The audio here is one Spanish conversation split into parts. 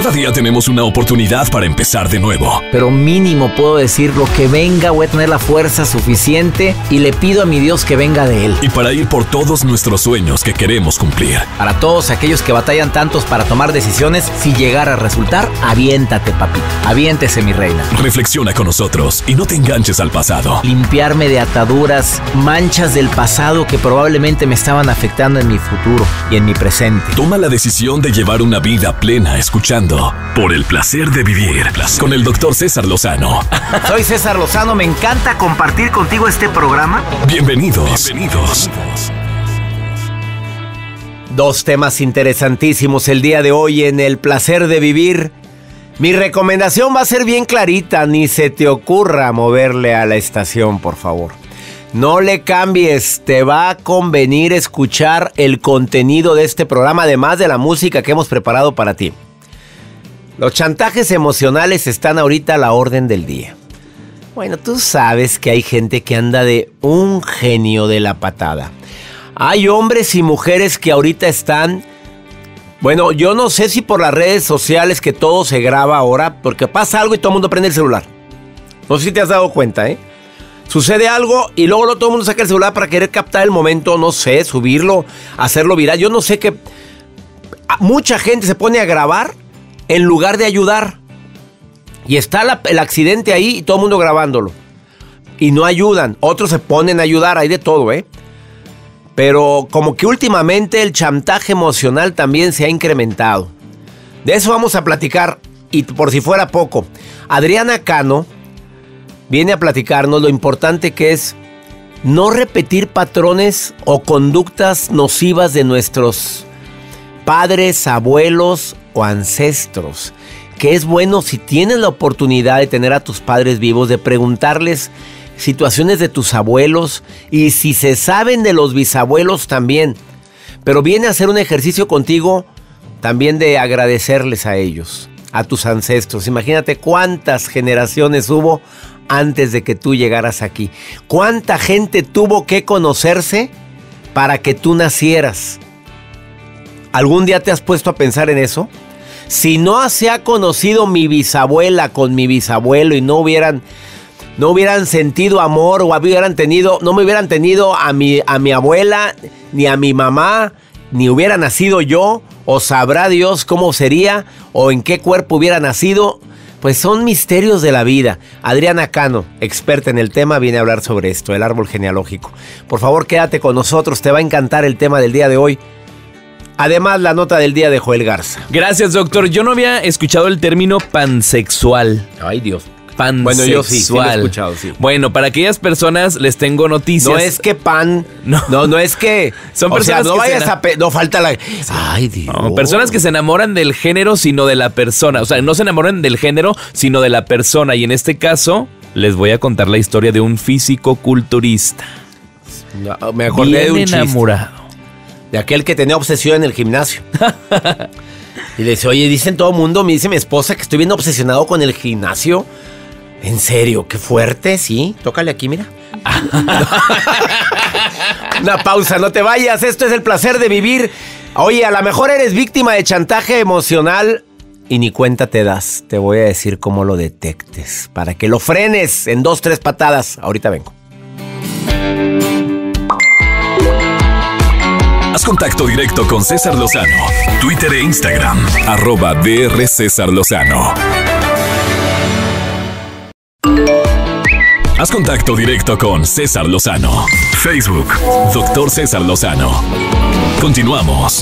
Cada día tenemos una oportunidad para empezar de nuevo. Pero mínimo puedo decir, lo que venga, voy a tener la fuerza suficiente y le pido a mi Dios que venga de Él. Y para ir por todos nuestros sueños que queremos cumplir. Para todos aquellos que batallan tantos para tomar decisiones, si llegara a resultar, aviéntate, papito. Aviéntese, mi reina. Reflexiona con nosotros y no te enganches al pasado. Limpiarme de ataduras, manchas del pasado que probablemente me estaban afectando en mi futuro y en mi presente. Toma la decisión de llevar una vida plena escuchando Por el placer de vivir con el Dr. César Lozano. Soy César Lozano, me encanta compartir contigo este programa. Bienvenidos. Dos temas interesantísimos el día de hoy en El placer de vivir. Mi recomendación va a ser bien clarita, ni se te ocurra moverle a la estación, por favor. No le cambies, te va a convenir escuchar el contenido de este programa, además de la música que hemos preparado para ti. Los chantajes emocionales están ahorita a la orden del día. Bueno, tú sabes que hay gente que anda de un genio de la patada. Hay hombres y mujeres que ahorita están... Bueno, yo no sé si por las redes sociales que todo se graba ahora, porque pasa algo y todo el mundo prende el celular. No sé si te has dado cuenta, ¿eh? Sucede algo y luego todo el mundo saca el celular para querer captar el momento, no sé, subirlo, hacerlo viral. Yo no sé qué... Mucha gente se pone a grabar en lugar de ayudar. Y está el accidente ahí y todo el mundo grabándolo. Y no ayudan. Otros se ponen a ayudar, hay de todo, ¿eh? Pero como que últimamente el chantaje emocional también se ha incrementado. De eso vamos a platicar. Y por si fuera poco, Adriana Cano viene a platicarnos lo importante que es no repetir patrones o conductas nocivas de nuestros padres, abuelos o ancestros. Que es bueno, si tienes la oportunidad de tener a tus padres vivos, de preguntarles situaciones de tus abuelos y si se saben de los bisabuelos también. Pero viene a hacer un ejercicio contigo también de agradecerles a ellos, a tus ancestros. Imagínate cuántas generaciones hubo antes de que tú llegaras aquí. Cuánta gente tuvo que conocerse para que tú nacieras. ¿Algún día te has puesto a pensar en eso? Si no se ha conocido mi bisabuela con mi bisabuelo y no hubieran sentido amor o no me hubieran tenido a mi abuela, ni a mi mamá, ni hubiera nacido yo, o sabrá Dios cómo sería, o en qué cuerpo hubiera nacido, pues son misterios de la vida. Adriana Cano, experta en el tema, viene a hablar sobre esto, el árbol genealógico. Por favor, quédate con nosotros, te va a encantar el tema del día de hoy. Además, la nota del día de Joel Garza. Gracias, doctor. Yo no había escuchado el término pansexual. Ay, Dios. Pansexual. Bueno, yo sí lo he escuchado, sí. Bueno, para aquellas personas les tengo noticias. No es que no es que... Son personas no que vayas no falta la... Ay, Dios. No, personas que se enamoran del género, sino de la persona. O sea, no se enamoran del género, sino de la persona. Y en este caso, les voy a contar la historia de un físico-culturista. No, me acordé bien de un chiste. Enamorado. De aquel que tenía obsesión en el gimnasio. Y le dice, oye, dicen todo el mundo, me dice mi esposa que estoy bien obsesionado con el gimnasio. ¿En serio? Qué fuerte, sí. Tócale aquí, mira. Una pausa, no te vayas. Esto es El placer de vivir. Oye, a lo mejor eres víctima de chantaje emocional y ni cuenta te das. Te voy a decir cómo lo detectes para que lo frenes en 2-3 patadas. Ahorita vengo. Haz contacto directo con César Lozano. Twitter e Instagram, @Dr. César Lozano. Haz contacto directo con César Lozano. Facebook, Dr. César Lozano. Continuamos.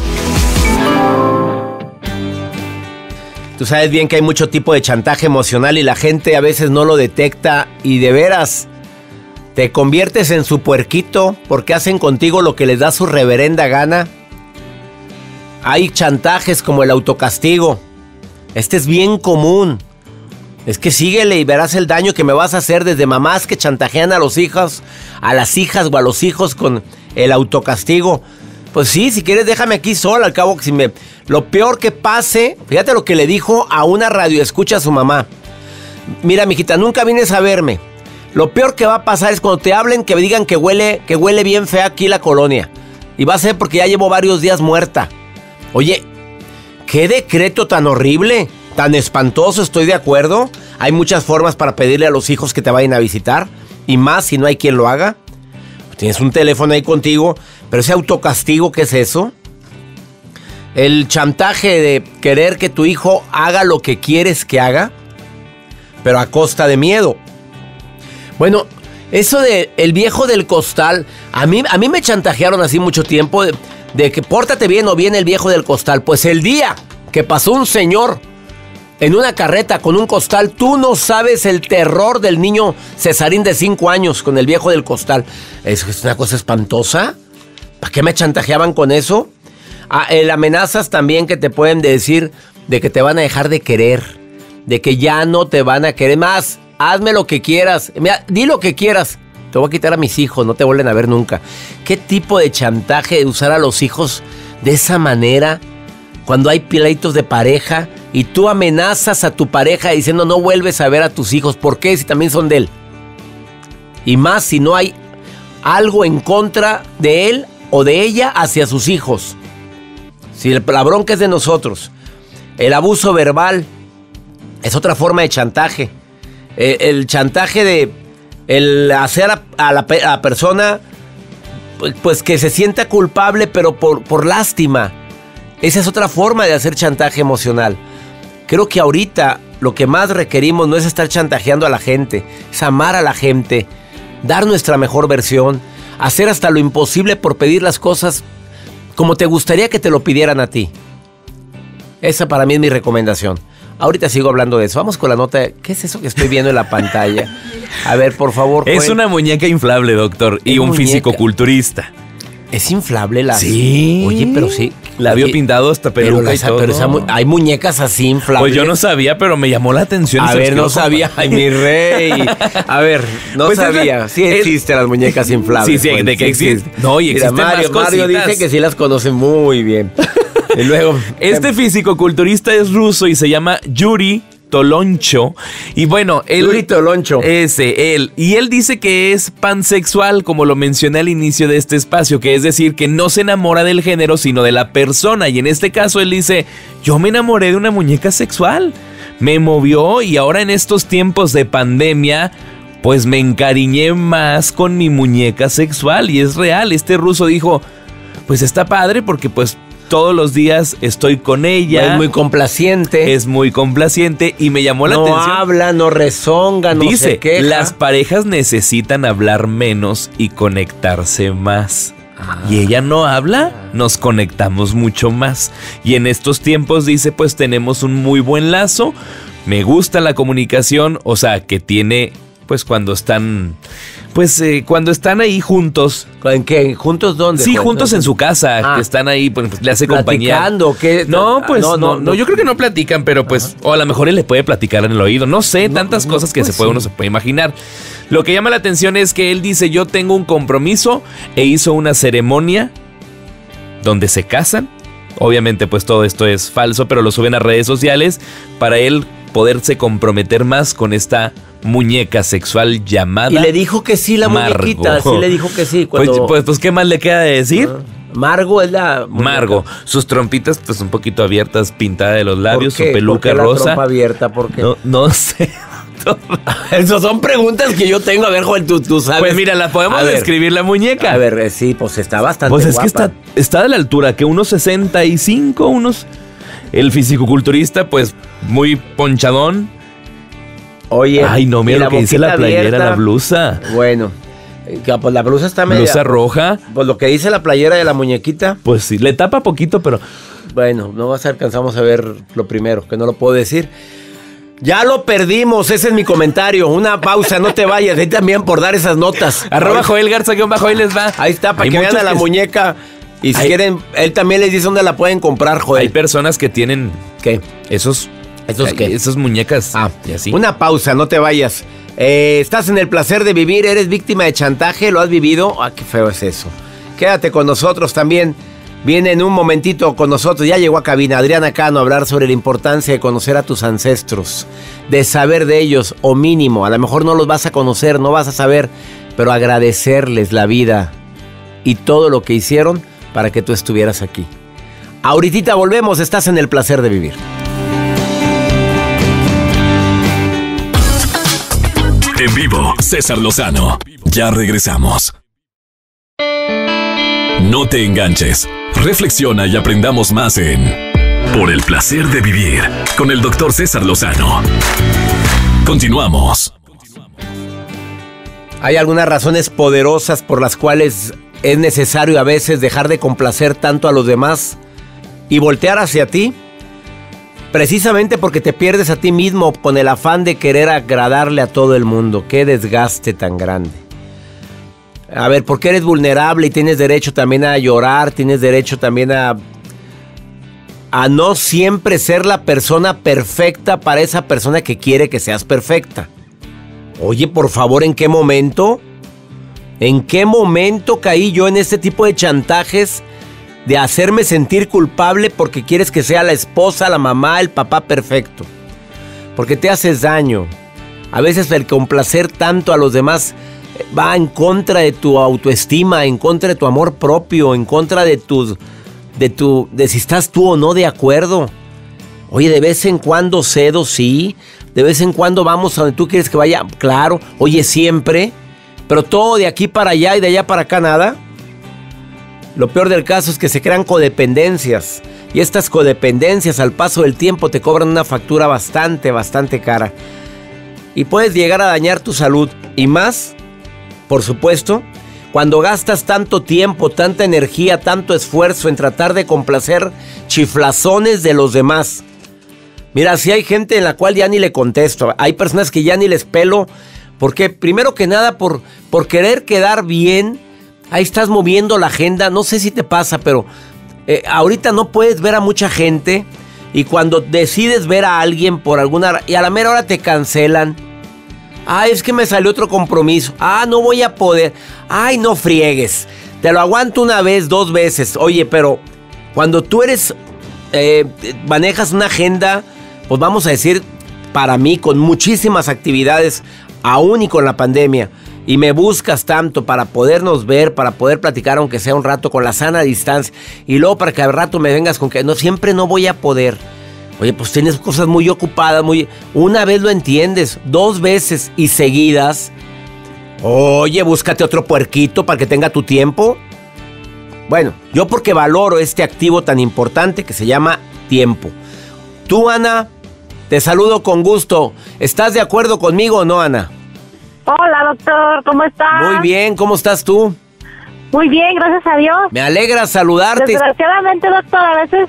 Tú sabes bien que hay mucho tipo de chantaje emocional y la gente a veces no lo detecta y de veras te conviertes en su puerquito porque hacen contigo lo que les da su reverenda gana. Hay chantajes como el autocastigo. Este es bien común. Es que síguele y verás el daño que me vas a hacer, desde mamás que chantajean a los hijos, a las hijas o a los hijos con el autocastigo. Pues sí, si quieres déjame aquí sola, al cabo que lo peor que pase, fíjate lo que le dijo a una radioescucha a su mamá. Mira, mijita, nunca vienes a verme. Lo peor que va a pasar es cuando te hablen que me digan que huele bien fea aquí la colonia. Y va a ser porque ya llevo varios días muerta. Oye, ¿qué decreto tan horrible? tan espantoso, estoy de acuerdo. Hay muchas formas para pedirle a los hijos que te vayan a visitar, y más si no hay quien lo haga. Tienes un teléfono ahí contigo, pero ese autocastigo, ¿qué es eso? El chantaje de querer que tu hijo haga lo que quieres que haga, pero a costa de miedo. Bueno, eso de el viejo del costal, a mí me chantajearon así mucho tiempo de que pórtate bien o viene el viejo del costal. Pues el día que pasó un señor en una carreta con un costal, tú no sabes el terror del niño Cesarín de 5 años con el viejo del costal. Es una cosa espantosa. ¿Para qué me chantajeaban con eso? El amenazas también que te pueden decir de que te van a dejar de querer, de que ya no te van a querer más. Hazme lo que quieras, mira, di lo que quieras. Te voy a quitar a mis hijos, no te vuelven a ver nunca. ¿Qué tipo de chantaje de usar a los hijos de esa manera? Cuando hay pleitos de pareja y tú amenazas a tu pareja diciendo no vuelves a ver a tus hijos. ¿Por qué? Si también son de él. Y más si no hay algo en contra de él o de ella hacia sus hijos. Si la bronca es de nosotros. El abuso verbal es otra forma de chantaje. El chantaje de el hacer a la persona pues que se sienta culpable, pero por lástima. Esa es otra forma de hacer chantaje emocional. Creo que ahorita lo que más requerimos no es estar chantajeando a la gente, es amar a la gente, dar nuestra mejor versión, hacer hasta lo imposible por pedir las cosas como te gustaría que te lo pidieran a ti. Esa para mí es mi recomendación. Ahorita sigo hablando de eso. Vamos con la nota. ¿Qué es eso que estoy viendo en la pantalla? A ver, por favor. Es una muñeca inflable, doctor, y un fisicoculturista. ¿Es inflable la? Sí. Oye, pero sí. La vio pintado hasta peluca y todo. Pero hay muñecas así inflables. Pues yo no sabía, pero me llamó la atención. A ver, no sabía. Ay, mi rey. A ver, no pues sabía. Sí existen las muñecas inflables. Sí, de que existen. No, y existen más cositas. Mario dice que sí las conoce muy bien. Y luego... Este fisicoculturista es ruso y se llama Yuri Toloncho. Y bueno, Yuri Toloncho. Él. Y él dice que es pansexual, como lo mencioné al inicio de este espacio, que es decir, que no se enamora del género, sino de la persona. Y en este caso él dice, yo me enamoré de una muñeca sexual. Me movió y ahora en estos tiempos de pandemia, pues me encariñé más con mi muñeca sexual. Y es real, este ruso dijo, pues está padre porque pues... todos los días estoy con ella. Es muy complaciente. Es muy complaciente y me llamó la atención. No habla, no rezonga, no se queja. Dice, las parejas necesitan hablar menos y conectarse más. Y ella no habla, nos conectamos mucho más. Y en estos tiempos, dice, pues tenemos un muy buen lazo. Me gusta la comunicación, o sea, que tiene, pues cuando están... Pues cuando están ahí juntos. ¿En qué? ¿Juntos dónde? Sí, juntos en su casa, que están ahí, pues le hace compañía. ¿Platicando? ¿Qué? No, pues no, yo creo que no platican, pero pues, o a lo mejor él le puede platicar en el oído. No sé, tantas cosas que pues uno se puede imaginar. Lo que llama la atención es que él dice, yo tengo un compromiso, e hizo una ceremonia donde se casan. Obviamente, pues todo esto es falso, pero lo suben a redes sociales para él poderse comprometer más con esta muñeca sexual llamada Y le dijo que sí la muñequita, sí le dijo que sí. Cuando... Pues, ¿qué más le queda de decir? Margo es la muñeca. Margo, sus trompitas pues un poquito abiertas, pintada de los labios, su peluca ¿Por qué rosa. La trompa abierta? ¿Por qué? No sé. Esas son preguntas que yo tengo. A ver, Joel, tú sabes. Pues mira, la podemos describir la muñeca. A ver, sí, pues está bastante guapa. Pues es guapa. que está de la altura, que unos 65, El fisicoculturista, pues, muy ponchadón. Oye. Ay, no, mira lo que dice la playera, abierta, la blusa. Bueno, pues la blusa está media... Blusa roja. Pues lo que dice la playera de la muñequita. Pues sí, le tapa poquito, pero... Bueno, no alcanzamos a ver lo primero, que no lo puedo decir. Ya lo perdimos, ese es mi comentario. Una pausa, no te vayas. Ahí también por dar esas notas. @Joel Garza, ahí les va. Ahí está, para que vean a la muñeca. Y si quieren, él también les dice dónde la pueden comprar, Joel. Hay personas que tienen... ¿Qué? ¿Esos qué? Esas muñecas. Y así. Una pausa, no te vayas. Estás en el placer de vivir, eres víctima de chantaje, ¿lo has vivido? Qué feo es eso. Quédate con nosotros también. Viene en un momentito con nosotros, ya llegó a cabina Adriana Cano a hablar sobre la importancia de conocer a tus ancestros, de saber de ellos, o mínimo, a lo mejor no los vas a conocer, no vas a saber, pero agradecerles la vida y todo lo que hicieron para que tú estuvieras aquí. Ahorita volvemos, estás en el placer de vivir. En vivo, César Lozano. Ya regresamos. No te enganches. Reflexiona y aprendamos más en Por el placer de vivir con el Dr. César Lozano. Continuamos. Hay algunas razones poderosas por las cuales es necesario a veces dejar de complacer tanto a los demás y voltear hacia ti. Precisamente porque te pierdes a ti mismo con el afán de querer agradarle a todo el mundo. ¡Qué desgaste tan grande! A ver, porque eres vulnerable y tienes derecho también a llorar, tienes derecho también a no siempre ser la persona perfecta para esa persona que quiere que seas perfecta. Oye, por favor, ¿en qué momento? ¿En qué momento caí yo en este tipo de chantajes de hacerme sentir culpable porque quieres que sea la esposa, la mamá, el papá perfecto? Porque te haces daño. A veces el complacer tanto a los demás va en contra de tu autoestima, en contra de tu amor propio, en contra de si estás tú o no de acuerdo. Oye, de vez en cuando cedo, sí. De vez en cuando vamos a donde tú quieres que vaya, claro. Oye, siempre. Pero todo de aquí para allá y de allá para acá nada. Lo peor del caso es que se crean codependencias. Y estas codependencias al paso del tiempo te cobran una factura bastante cara. Y puedes llegar a dañar tu salud. Y más, por supuesto, cuando gastas tanto tiempo, tanta energía, tanto esfuerzo en tratar de complacer chiflazones de los demás. Mira, si hay gente en la cual ya ni le contesto. Hay personas que ya ni les pelo. Porque primero que nada, por querer quedar bien, ahí estás moviendo la agenda. No sé si te pasa, pero ahorita no puedes ver a mucha gente. Y cuando decides ver a alguien por alguna... y a la mera hora te cancelan. Ay, es que me salió otro compromiso. Ah, no voy a poder. Ay, no friegues. Te lo aguanto una vez, 2 veces. Oye, pero cuando tú manejas una agenda, pues vamos a decir, para mí, con muchísimas actividades, aún y con la pandemia, y me buscas tanto para podernos ver, para poder platicar aunque sea un rato con la sana distancia, y luego para que al rato me vengas con que no, siempre no voy a poder. Oye, pues tienes cosas muy ocupadas, una vez lo entiendes, 2 veces y seguidas. Oye, búscate otro puerquito para que tenga tu tiempo. Bueno, yo porque valoro este activo tan importante que se llama tiempo. Tú, Ana, te saludo con gusto. ¿Estás de acuerdo conmigo o no, Ana? Hola, doctor, ¿cómo estás? Muy bien, ¿cómo estás tú? Muy bien, gracias a Dios. Me alegra saludarte. Desgraciadamente, doctor, a veces,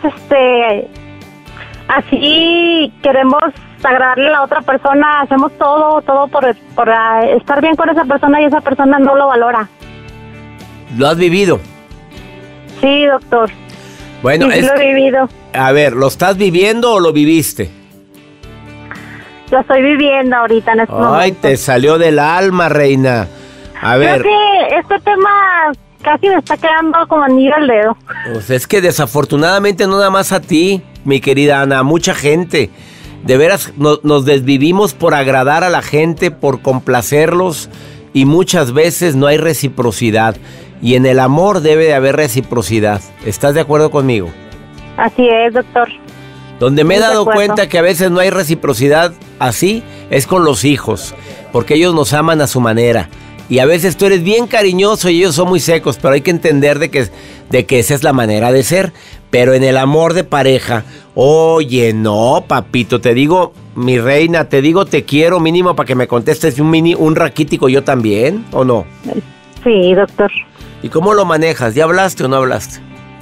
así queremos agradarle a la otra persona, hacemos todo por estar bien con esa persona y esa persona no lo valora. ¿Lo has vivido? Sí, doctor. Bueno, sí, lo he vivido. A ver, ¿lo estás viviendo o lo viviste? Lo estoy viviendo ahorita en este momento. Ay, te salió del alma, reina. A ver. Creo que este tema casi me está quedando como anillo al dedo. Pues es que desafortunadamente no nada más a ti, mi querida Ana, a mucha gente. De veras nos desvivimos por agradar a la gente, por complacerlos, y muchas veces no hay reciprocidad. Y en el amor debe de haber reciprocidad. ¿Estás de acuerdo conmigo? Así es, doctor. Donde me he dado cuenta que a veces no hay reciprocidad así es con los hijos, porque ellos nos aman a su manera. Y a veces tú eres bien cariñoso y ellos son muy secos, pero hay que entender de que esa es la manera de ser. Pero en el amor de pareja, oye, no, papito, te digo, mi reina, te digo te quiero mínimo para que me contestes un raquítico yo también, ¿o no? Sí, doctor. ¿Y cómo lo manejas? ¿Ya hablaste o no hablaste?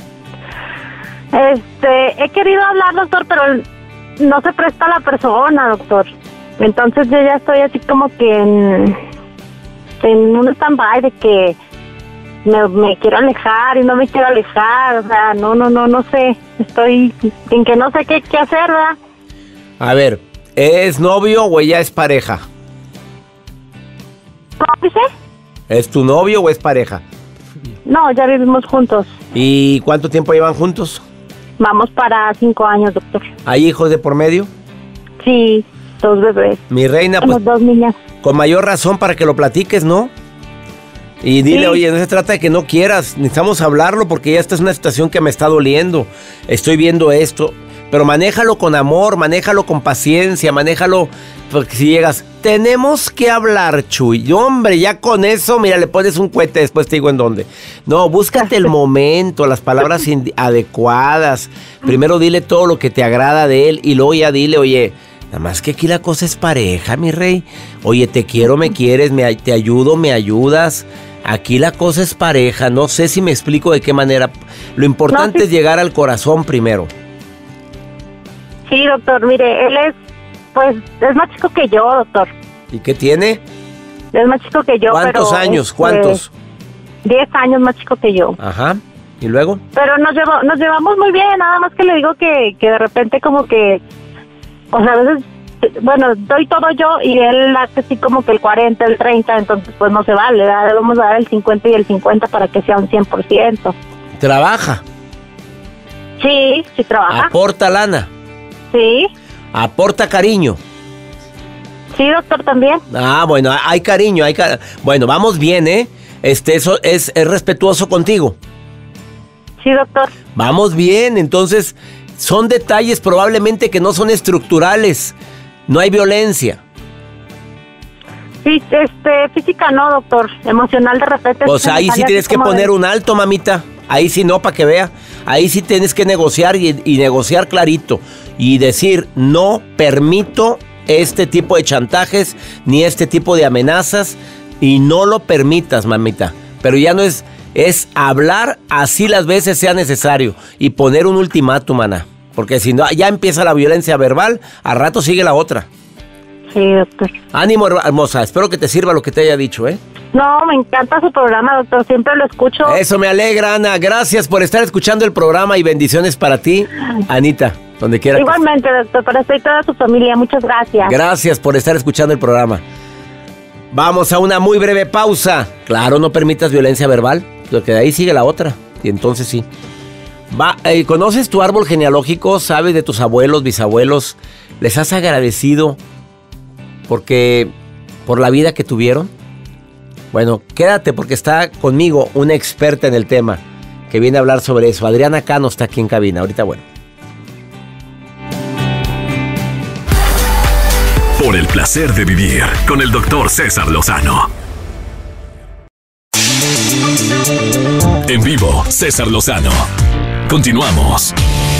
He querido hablar, doctor, pero no se presta la persona, doctor. Entonces yo ya estoy así como que en un stand-by de que me quiero alejar y no me quiero alejar. O sea, no sé. Estoy en que no sé qué hacer, ¿verdad? A ver, ¿es novio o ella es pareja? ¿Cómo dice? ¿Es tu novio o es pareja? No, ya vivimos juntos. ¿Y cuánto tiempo llevan juntos? Vamos para 5 años, doctor. ¿Hay hijos de por medio? Sí, 2 bebés. Mi reina, Somos pues 2 niñas. Con mayor razón para que lo platiques, ¿no? Y dile, sí. Oye, no se trata de que no quieras, necesitamos hablarlo porque ya esta es una situación que me está doliendo. Estoy viendo esto. Pero manéjalo con amor, manéjalo con paciencia, manéjalo, porque si llegas, tenemos que hablar, Chuy. Hombre, ya con eso, mira, le pones un cohete, después te digo en dónde. No, búscate el momento, las palabras adecuadas. Primero dile todo lo que te agrada de él y luego ya dile, oye, nada más que aquí la cosa es pareja, mi rey. Oye, te quiero, me quieres, te ayudo, me ayudas. Aquí la cosa es pareja, no sé si me explico de qué manera. Lo importante es llegar al corazón primero. Sí, doctor, mire, él es más chico que yo, doctor. ¿Y qué tiene? Es más chico que yo, ¿Cuántos años? ¿Cuántos? 10 años más chico que yo. Ajá, ¿y luego? Pero nos llevamos muy bien, nada más que le digo que de repente como que, o sea, a veces, bueno, doy todo yo y él hace así como que el 40, el 30, entonces pues no se vale, ¿verdad? Le vamos a dar el 50 y el 50 para que sea un 100%. ¿Trabaja? Sí, sí trabaja. ¿Aporta lana? Sí. ¿Aporta cariño? Sí, doctor, también. Ah, bueno, hay cariño, bueno, vamos bien, ¿eh? Eso es respetuoso contigo. Sí, doctor. Vamos bien, entonces son detalles probablemente que no son estructurales. No hay violencia. Sí, física no, doctor. Emocional de repente. Pues ahí sí tienes que poner un alto, mamita. Ahí sí no, para que vea. Ahí sí tienes que negociar y negociar clarito. Y decir, no permito este tipo de chantajes ni este tipo de amenazas. Y no lo permitas, mamita. Pero ya no es hablar así las veces sea necesario. Y poner un ultimátum, maná. Porque si no, ya empieza la violencia verbal, a rato sigue la otra. Sí, doctor. Ánimo, hermosa. Espero que te sirva lo que te haya dicho, ¿eh? No, me encanta su programa, doctor. Siempre lo escucho. Eso me alegra, Ana. Gracias por estar escuchando el programa y bendiciones para ti, Anita, donde quiera. Igualmente, doctor, para usted y toda su familia. Muchas gracias. Gracias por estar escuchando el programa. Vamos a una muy breve pausa. Claro, no permitas violencia verbal, porque de ahí sigue la otra. Y entonces sí. ¿Conoces tu árbol genealógico? ¿Sabes de tus abuelos, bisabuelos? ¿Les has agradecido por la vida que tuvieron? Bueno, quédate porque está conmigo una experta en el tema que viene a hablar sobre eso. Adriana Cano está aquí en cabina. Ahorita, bueno. Por el placer de vivir con el doctor César Lozano. En vivo, César Lozano. Continuamos.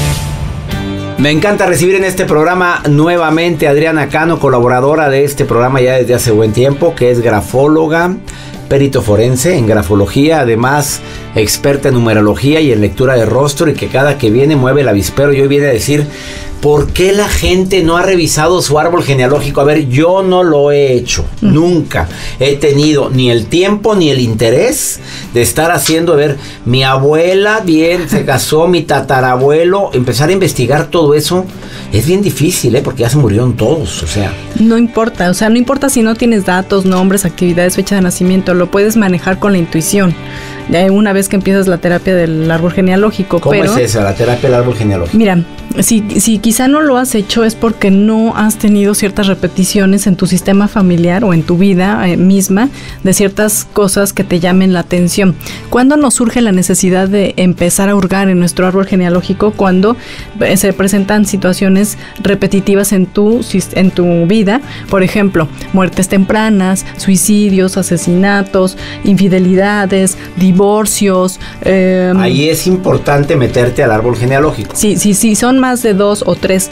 Me encanta recibir en este programa nuevamente a Adriana Cano, colaboradora de este programa ya desde hace buen tiempo, que es grafóloga, perito forense en grafología, además experta en numerología y en lectura de rostro, y que cada que viene mueve el avispero y hoy viene a decir ¿por qué la gente no ha revisado su árbol genealógico? A ver, yo no lo he hecho, nunca he tenido ni el tiempo ni el interés de estar haciendo, a ver, mi abuela bien se casó, mi tatarabuelo, empezar a investigar todo eso es bien difícil, porque ya se murieron todos, o sea. No importa, no importa si no tienes datos, nombres, actividades, fecha de nacimiento, lo puedes manejar con la intuición. Una vez que empiezas la terapia del árbol genealógico. ¿Cómo es esa, la terapia del árbol genealógico? Mira, si quizá no lo has hecho es porque no has tenido ciertas repeticiones en tu sistema familiar o en tu vida misma de ciertas cosas que te llamen la atención. ¿Cuándo nos surge la necesidad de empezar a hurgar en nuestro árbol genealógico? Cuando se presentan situaciones repetitivas en tu vida, por ejemplo, muertes tempranas, suicidios, asesinatos, infidelidades, divorcios. Ahí es importante meterte al árbol genealógico. Sí, son más de 2 o 3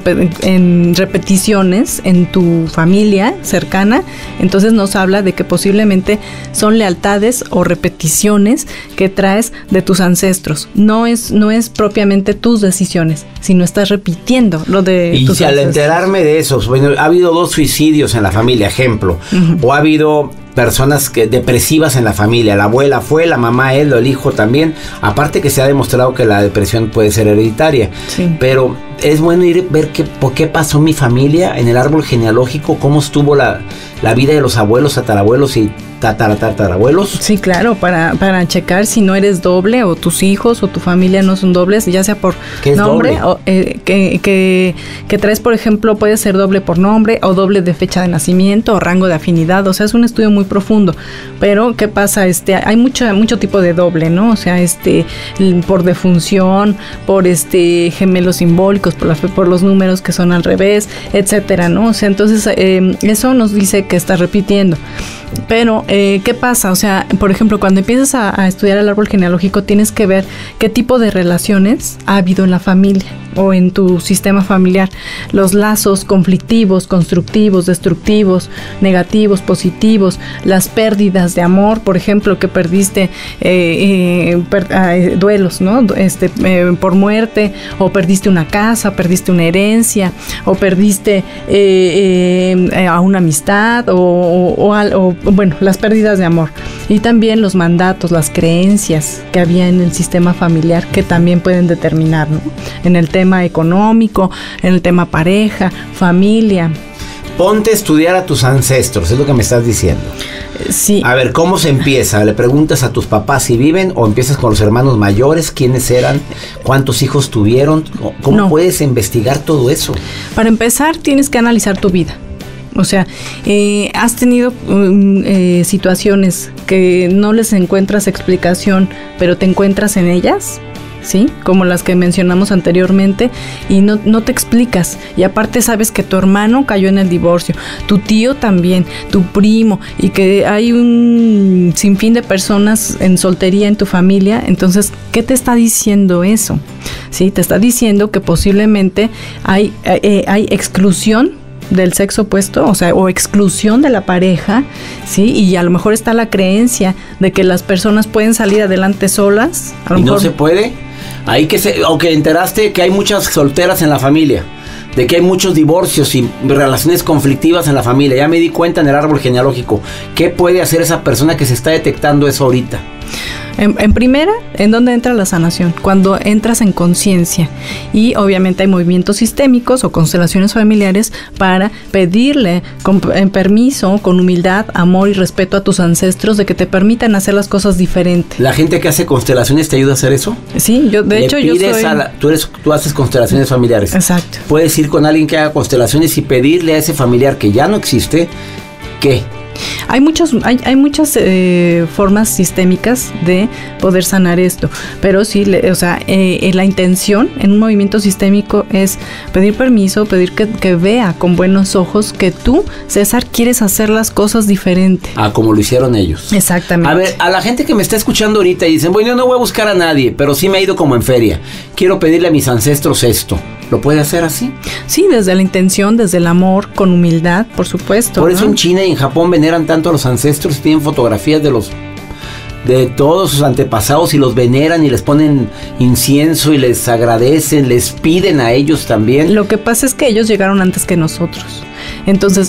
repeticiones en tu familia cercana, entonces nos habla de que posiblemente son lealtades o repeticiones que traes de tus ancestros. No es propiamente tus decisiones, sino estás repitiendo lo de tus ancestros. Y al enterarme de eso, bueno, ha habido 2 suicidios en la familia, ejemplo, o ha habido personas depresivas en la familia, la abuela fue, la mamá él, el hijo también, aparte que se ha demostrado que la depresión puede ser hereditaria, pero es bueno ver por qué pasó mi familia en el árbol genealógico, cómo estuvo la vida de los abuelos, tatarabuelos y tatarabuelos. Sí, claro, para checar si no eres doble o tus hijos o tu familia no son dobles, ya sea por nombre o que traes, por ejemplo, puede ser doble por nombre o doble de fecha de nacimiento o rango de afinidad, o sea, es un estudio muy profundo. Pero ¿qué pasa? Hay mucho tipo de doble, ¿no? O sea, por defunción, por gemelos simbólicos, por los números que son al revés, etcétera, ¿no? O sea, entonces eso nos dice que estás repitiendo. Pero, ¿qué pasa? O sea, por ejemplo, cuando empiezas a estudiar el árbol genealógico, tienes que ver qué tipo de relaciones ha habido en la familia o en tu sistema familiar. Los lazos conflictivos, constructivos, destructivos, negativos, positivos, las pérdidas de amor, por ejemplo, que perdiste duelos, ¿no? Por muerte, o perdiste una casa, perdiste una herencia, o perdiste a una amistad, bueno, las pérdidas de amor. Y también los mandatos, las creencias que había en el sistema familiar que también pueden determinar, ¿no? En el tema económico, en el tema pareja, familia. Ponte a estudiar a tus ancestros, es lo que me estás diciendo. Sí. A ver, ¿cómo se empieza? ¿Le preguntas a tus papás si viven o empiezas con los hermanos mayores? ¿Quiénes eran? ¿Cuántos hijos tuvieron? ¿Cómo puedes investigar todo eso? Para empezar, tienes que analizar tu vida. O sea, has tenido situaciones que no les encuentras explicación, pero te encuentras en ellas, ¿sí? Como las que mencionamos anteriormente, y no te explicas. Y aparte sabes que tu hermano cayó en el divorcio, tu tío también, tu primo, y que hay un sinfín de personas en soltería en tu familia. Entonces, ¿qué te está diciendo eso? ¿Sí? Te está diciendo que posiblemente hay exclusión del sexo opuesto, o sea, o exclusión de la pareja, ¿sí? Y a lo mejor está la creencia de que las personas pueden salir adelante solas. ¿Y no se puede? Ahí que enteraste que hay muchas solteras en la familia, de que hay muchos divorcios y relaciones conflictivas en la familia. Ya me di cuenta en el árbol genealógico. ¿Qué puede hacer esa persona que se está detectando eso ahorita? En primera, ¿en dónde entra la sanación? Cuando entras en conciencia. Y obviamente hay movimientos sistémicos o constelaciones familiares para pedirle en permiso, con humildad, amor y respeto a tus ancestros, de que te permitan hacer las cosas diferentes. ¿La gente que hace constelaciones te ayuda a hacer eso? Sí, yo tú haces constelaciones familiares. Exacto. Puedes ir con alguien que haga constelaciones y pedirle a ese familiar que ya no existe, ¿qué? Hay muchas formas sistémicas de poder sanar esto, pero sí, la intención en un movimiento sistémico es pedir permiso, pedir que vea con buenos ojos que tú, César, quieres hacer las cosas diferente. Como lo hicieron ellos. Exactamente. A ver, a la gente que me está escuchando ahorita y dicen, bueno, yo no voy a buscar a nadie, pero sí me ha ido como en feria. Quiero pedirle a mis ancestros esto. ¿Lo puede hacer así? Sí, desde la intención, desde el amor, con humildad, por supuesto. Por eso en China y en Japón veneran tanto a los ancestros, tienen fotografías de todos sus antepasados y los veneran y les ponen incienso y les agradecen, les piden a ellos también. Lo que pasa es que ellos llegaron antes que nosotros. Entonces,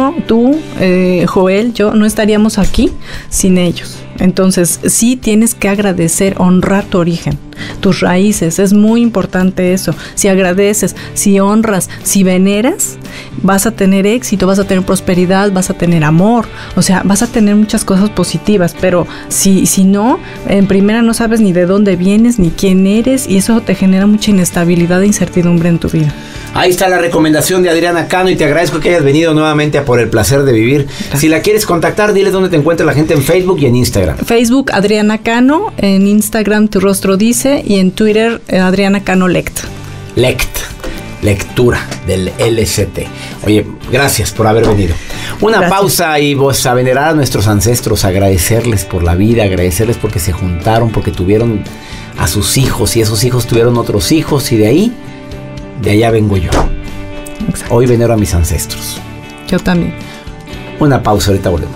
Joel, yo no estaríamos aquí sin ellos. Entonces, sí tienes que agradecer, honrar tu origen, tus raíces. Es muy importante eso. Si agradeces, si honras, si veneras, vas a tener éxito, vas a tener prosperidad, vas a tener amor. O sea, vas a tener muchas cosas positivas. Pero si no, en primera no sabes ni de dónde vienes, ni quién eres, y eso te genera mucha inestabilidad e incertidumbre en tu vida. Ahí está la recomendación de Adriana Cano y te agradezco que hayas venido nuevamente a Por el Placer de Vivir. Gracias. Si la quieres contactar, dile dónde te encuentra la gente en Facebook y en Instagram. Facebook, Adriana Cano, en Instagram, Tu Rostro Dice, y en Twitter, Adriana Cano Lect. Lectura del LCT. Oye, gracias por haber venido. Una pausa y vos a venerar a nuestros ancestros, agradecerles por la vida, agradecerles porque se juntaron, porque tuvieron a sus hijos y esos hijos tuvieron otros hijos y de allá vengo yo. Exacto. Hoy venero a mis ancestros. Yo también. Una pausa, ahorita volvemos.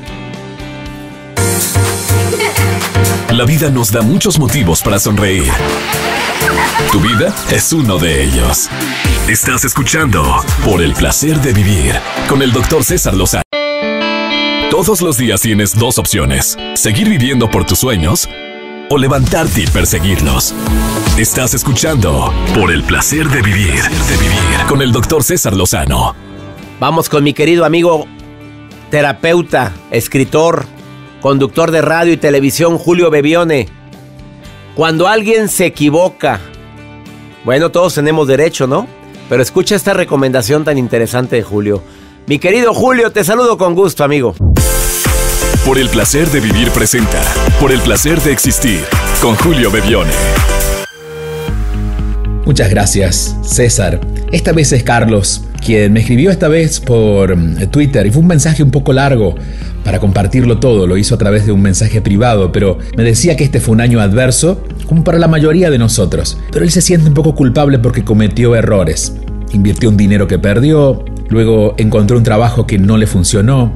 La vida nos da muchos motivos para sonreír. Tu vida es uno de ellos. Estás escuchando Por el Placer de Vivir con el Dr. César Lozano. Todos los días tienes dos opciones: seguir viviendo por tus sueños o levantarte y perseguirlos. Estás escuchando Por el Placer de Vivir con el Dr. César Lozano. Vamos con mi querido amigo, terapeuta, escritor, conductor de radio y televisión, Julio Bebione. Cuando alguien se equivoca, bueno, todos tenemos derecho, ¿no? Pero escucha esta recomendación tan interesante de Julio. Mi querido Julio, te saludo con gusto, amigo. Por el Placer de Vivir presenta Por el Placer de Existir con Julio Bebione. Muchas gracias, César. Esta vez es Carlos, quien me escribió esta vez por Twitter y fue un mensaje un poco largo para compartirlo todo. Lo hizo a través de un mensaje privado, pero me decía que este fue un año adverso, como para la mayoría de nosotros. Pero él se siente un poco culpable porque cometió errores. Invirtió un dinero que perdió, luego encontró un trabajo que no le funcionó.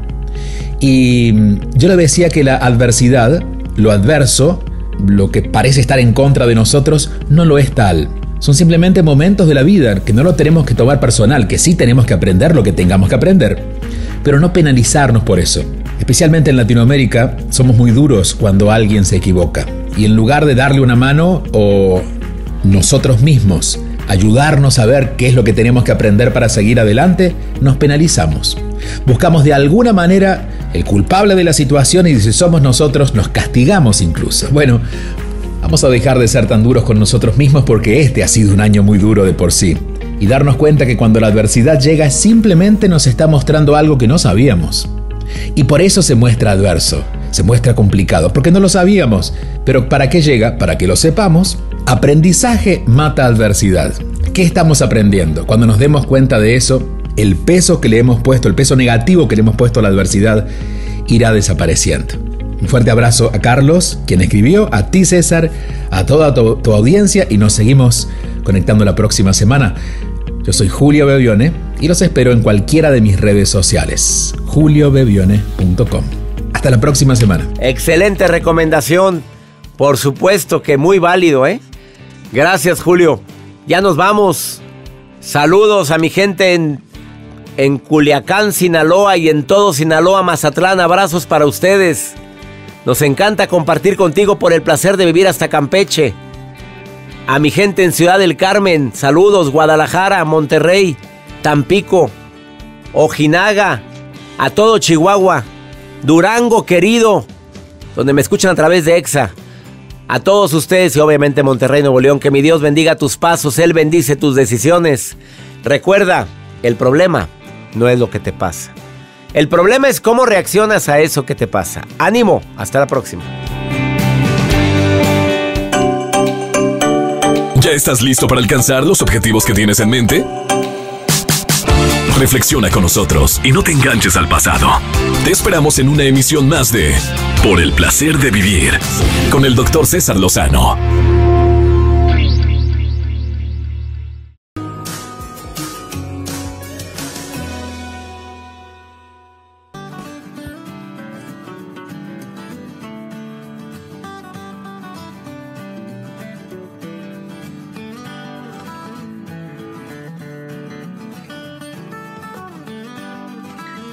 Y yo le decía que la adversidad, lo adverso, lo que parece estar en contra de nosotros, no lo es tal. Son simplemente momentos de la vida que no lo tenemos que tomar personal, que sí tenemos que aprender lo que tengamos que aprender, pero no penalizarnos por eso. Especialmente en Latinoamérica, somos muy duros cuando alguien se equivoca. Y en lugar de darle una mano o nosotros mismos ayudarnos a ver qué es lo que tenemos que aprender para seguir adelante, nos penalizamos. Buscamos de alguna manera el culpable de la situación y si somos nosotros, nos castigamos incluso. Bueno, vamos a dejar de ser tan duros con nosotros mismos porque este ha sido un año muy duro de por sí. Y darnos cuenta que cuando la adversidad llega simplemente nos está mostrando algo que no sabíamos. Y por eso se muestra adverso, se muestra complicado, porque no lo sabíamos. Pero ¿para qué llega? Para que lo sepamos. Aprendizaje mata adversidad. ¿Qué estamos aprendiendo? Cuando nos demos cuenta de eso, el peso que le hemos puesto, el peso negativo que le hemos puesto a la adversidad, irá desapareciendo. Un fuerte abrazo a Carlos, quien escribió, a ti César, a toda tu audiencia y nos seguimos conectando la próxima semana. Yo soy Julio Bebione y los espero en cualquiera de mis redes sociales, juliobebione.com. Hasta la próxima semana. Excelente recomendación. Por supuesto que muy válido, ¿eh? Gracias, Julio. Ya nos vamos. Saludos a mi gente en Culiacán, Sinaloa y en todo Sinaloa, Mazatlán. Abrazos para ustedes. Nos encanta compartir contigo por el placer de vivir hasta Campeche. A mi gente en Ciudad del Carmen, saludos. Guadalajara, Monterrey, Tampico, Ojinaga, a todo Chihuahua, Durango querido, donde me escuchan a través de EXA. A todos ustedes y obviamente Monterrey, Nuevo León, que mi Dios bendiga tus pasos, Él bendice tus decisiones. Recuerda, el problema no es lo que te pasa. El problema es cómo reaccionas a eso que te pasa. ¡Ánimo! Hasta la próxima. ¿Ya estás listo para alcanzar los objetivos que tienes en mente? Reflexiona con nosotros y no te enganches al pasado. Te esperamos en una emisión más de Por el placer de vivir con el Dr. César Lozano.